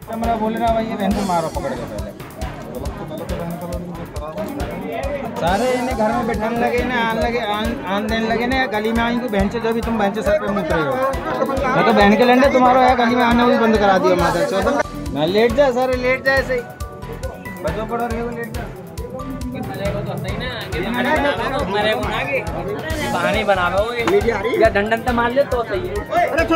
मेरा बोल रहा भाई ये बहन को मारो पकड़ के पहले। सारे इन्हें घर में बैठाने लगे ना, आन देने लगे ना, गली में आई को बहन से जो भी तुम बहन से सर पे मुँह रहे हो। मैं तो बहन के लंडे तुम्हारा है, गली में आने भी बंद करा दिया माता चौदह। मैं लेट जा सर, लेट जा ऐसे ही बचो पड़ो रहे हो, लेट जा। बहाने बनावे या डंडन तो मार ले तो सही है।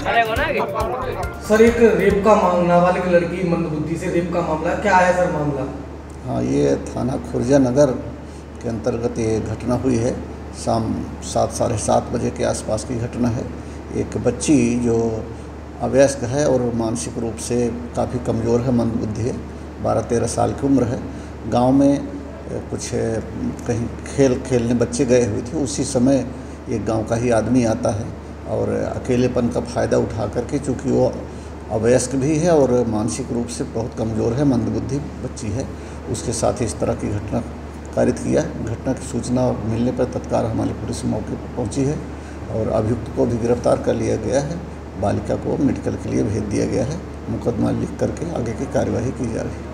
सर एक रेप का मामला, नाबालिग लड़की मंदबुद्धि से रेप का मामला, क्या है सर मामला? हाँ, ये थाना खुर्जा नगर के अंतर्गत ये घटना हुई है। शाम 7 साढ़े 7 बजे के आसपास की घटना है। एक बच्ची जो अवयस्क है और मानसिक रूप से काफ़ी कमज़ोर है, मंदबुद्धि है, 12-13 साल की उम्र है। गांव में कुछ कहीं खेलने बच्चे गए हुए थे। उसी समय एक गांव का ही आदमी आता है और अकेलेपन का फ़ायदा उठा करके, चूँकि वो अवयस्क भी है और मानसिक रूप से बहुत कमज़ोर है, मंदबुद्धि बच्ची है, उसके साथ इस तरह की घटना कारित किया। घटना की सूचना मिलने पर तत्काल हमारी पुलिस मौके पर पहुंची है और अभियुक्त को भी गिरफ्तार कर लिया गया है। बालिका को मेडिकल के लिए भेज दिया गया है। मुकदमा लिख करके आगे की कार्यवाही की जा रही है।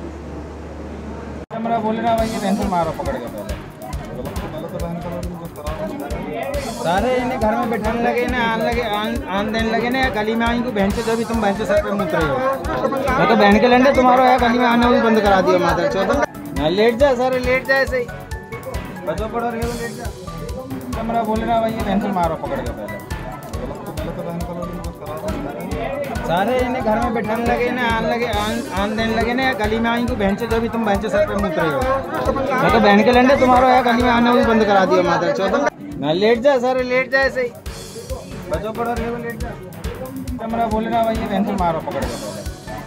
मेरा बोल रहा भाई ये बहन को मारो पकड़ के पहले। सारे इन्हें घर में बैठाने लगे ना, आन देने लगे ना, गली में आई को बहन से जो भी तुम बहन से सर पे मुँह रहे हो। मैं तो बहन के लंडे तुम्हारा है, गली में आने भी बंद करा दिया माता चौदह। मैं लेट जा सर, लेट जा ऐसे ही बचो पड़ो रहे हो, लेट जा। मेरा बोल रहा भाई ये बहन को मारो पकड़ के पहले। सारे इन्हें घर में बैठाने लगे ना, आन देने लगे ना, गली में आई को बहन से जो भी तुम बहन से सर पे मुँह रहे हो। मैं तो बहन के लंडे तुम्हारा है, गली में आने भी बंद करा दिया माता चौदह। मैं लेट जा सर, लेट जा ऐसे ही बचो पड़ो रहे हो, लेट जा। मेरा बोल रहा भाई ये बहन को मारो पकड़ के पहले।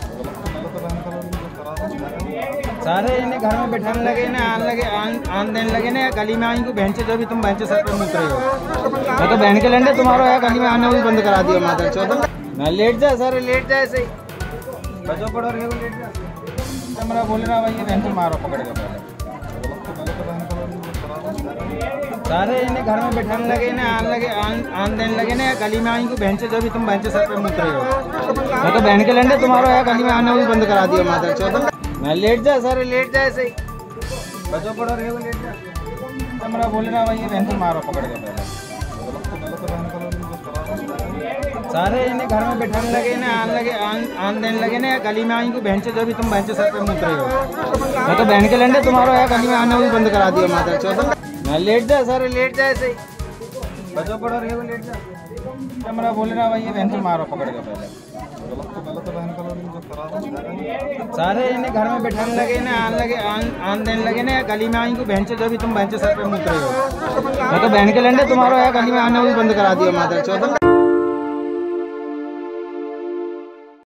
सारे इन्हें घर में बैठाने लगे ना, आन देने लगे ना, गली में आई को बहन से जो भी तुम बहन से सर पे मुँह रहे हो। मैं तो बहन के लंडे तुम्हारा है, गली में आने भी बंद करा दिया माता चौदह। मैं लेट जा सर, लेट जा ऐसे ही बचो पड़ो रहे हो, लेट जा। मेरा बोल रहा भाई ये बहन को मारो पकड़ के पहले। सारे इन्हें घर में बैठाने लगे ना, आन देने लगे ना, गली में आई को बहन से जो भी तुम बहन से सर पे मुँह रहे हो। मैं तो बहन के लंडे तुम्हारा है, गली में आने भी बंद करा दिया माता चौदह। मैं लेट जा सर, लेट जा ऐसे ही बचो पड़ो रहे हो, लेट जा। मेरा बोल रहा भाई ये बहन को मारो पकड़ के पहले। सारे इन्हें घर में बैठाने लगे ना, आन देने लगे ना, गली में आई को बहन से जो भी तुम बहन से सर पे मुँह रहे हो। मैं तो बहन के लंडे तुम्हारा है, गली में आने भी बंद करा दिया माता चौदह। मैं लेट जा सर, लेट जा ऐसे ही बचो पड़ो रहे हो, लेट जा। मेरा बोल रहा भाई ये बहन को मारो पकड़ के पहले। सारे इन्हें घर में बैठाने लगे ना, आन देने लगे ना, गली में आई को बहन से जो भी तुम बहन से सर पे मुँह रहे हो। मैं तो बहन के लंडे तुम्हारा है, गली में आने भी बंद करा दिया माता चौदह।